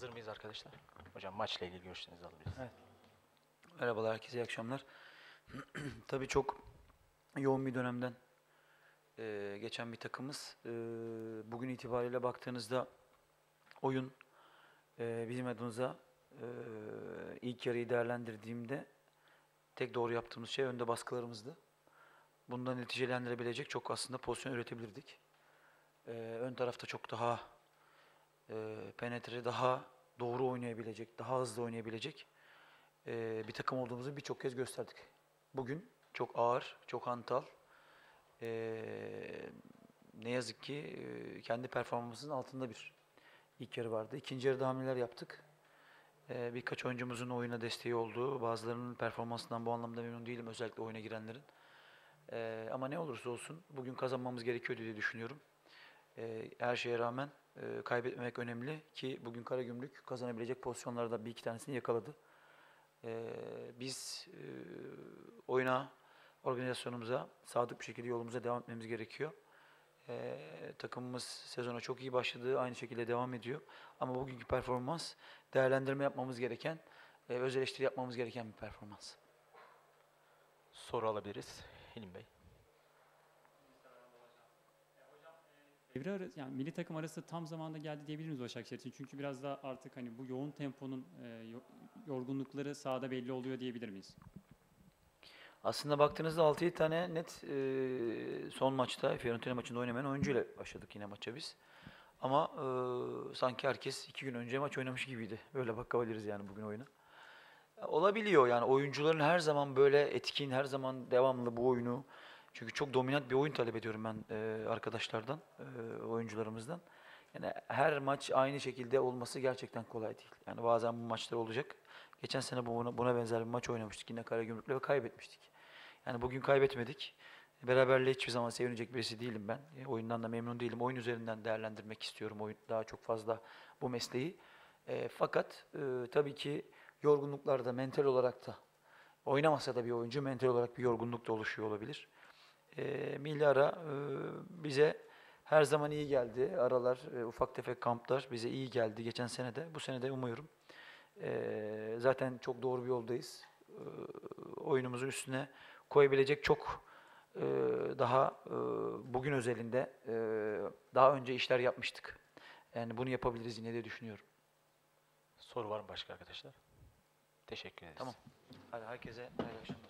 Hazır mıyız arkadaşlar? Hocam maçla ilgili görüşlerinizi alabiliriz. Evet. Merhabalar herkese, iyi akşamlar. Tabii çok yoğun bir dönemden geçen bir takımız. Bugün itibariyle baktığınızda oyun bizim adımıza ilk yarıyı değerlendirdiğimde tek doğru yaptığımız şey önde baskılarımızdı. Bundan neticelendirebilecek çok aslında pozisyon üretebilirdik. Ön tarafta çok daha penetre, daha doğru oynayabilecek, daha hızlı oynayabilecek bir takım olduğumuzu birçok kez gösterdik. Bugün çok ağır, çok hantal, ne yazık ki kendi performansımızın altında bir ilk yarı vardı. İkinci yarıda hamleler yaptık. Birkaç oyuncumuzun oyuna desteği oldu. Bazılarının performansından bu anlamda memnun değilim, özellikle oyuna girenlerin. Ama ne olursa olsun bugün kazanmamız gerekiyor diye düşünüyorum. Her şeye rağmen kaybetmemek önemli ki bugün Karagümrük kazanabilecek pozisyonlarda bir iki tanesini yakaladı. Biz oyuna, organizasyonumuza sadık bir şekilde yolumuza devam etmemiz gerekiyor. Takımımız sezona çok iyi başladı, aynı şekilde devam ediyor. Ama bugünkü performans değerlendirme yapmamız gereken, öz eleştiri yapmamız gereken bir performans. Soru alabiliriz. Hilmi Bey. Devre arası, yani milli takım arası tam zamanda geldi diyebilir miyiz Başakşehir için? Çünkü biraz da artık hani bu yoğun temponun yorgunlukları sahada belli oluyor diyebilir miyiz? Aslında baktığınızda 6-7 tane net son maçta, Fiorentina maçında oynamayan oyuncuyla başladık yine maça biz. Ama sanki herkes 2 gün önce maç oynamış gibiydi. Böyle bakabiliriz yani bugün oyuna. Olabiliyor yani oyuncuların her zaman böyle etkin, her zaman devamlı bu oyunu. Çünkü çok dominant bir oyun talep ediyorum ben arkadaşlardan, oyuncularımızdan. Yani her maç aynı şekilde olması gerçekten kolay değil. Yani bazen bu maçlar olacak. Geçen sene buna benzer bir maç oynamıştık yine Karagümrük'le ve kaybetmiştik. Yani bugün kaybetmedik. Beraberliğe hiçbir zaman sevinecek birisi değilim ben. Oyundan da memnun değilim. Oyun üzerinden değerlendirmek istiyorum daha çok fazla bu mesleği. Fakat tabii ki yorgunluklar da mental olarak da oynamasa da bir oyuncu mental olarak bir yorgunluk da oluşuyor olabilir. Milli ara bize her zaman iyi geldi. Aralar, ufak tefek kamplar bize iyi geldi geçen sene de. Bu sene de umuyorum. Zaten çok doğru bir yoldayız. Oyunumuzun üstüne koyabilecek çok daha bugün özelinde daha önce işler yapmıştık. Yani bunu yapabiliriz yine de düşünüyorum. Soru var mı başka arkadaşlar? Teşekkür ederiz. Tamam. Hadi herkese hayırlı akşamlar.